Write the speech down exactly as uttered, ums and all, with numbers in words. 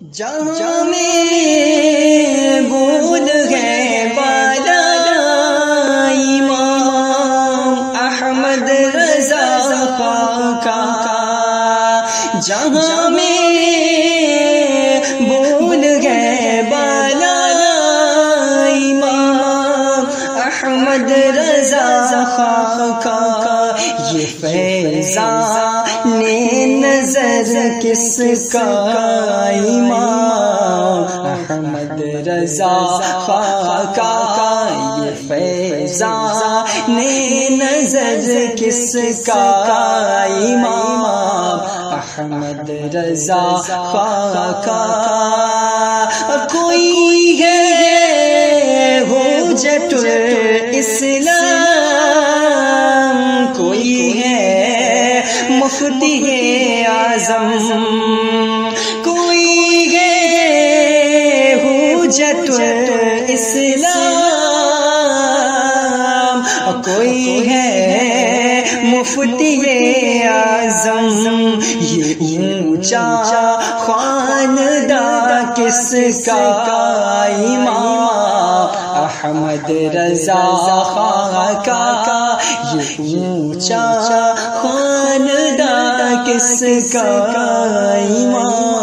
جہاں میں بود ہے بالا امام احمد رضا خاکا، جہاں میں بود ہے بالا امام احمد رضا خاکا، یہ فیضان نظر کس کا امام احمد رضا خاکا، یہ فیضان نظر کس کا امام احمد رضا خاکا، کوئی ہے حجت الاسلام، کوئی ہے مفتی اعظم، کوئی ہے حجت الاسلام، کوئی ہے مفتی اعظم، یہ اونچا خاندان کس کا امام احمد رضا خاکا، یہ اونچا خاندان کس کا امام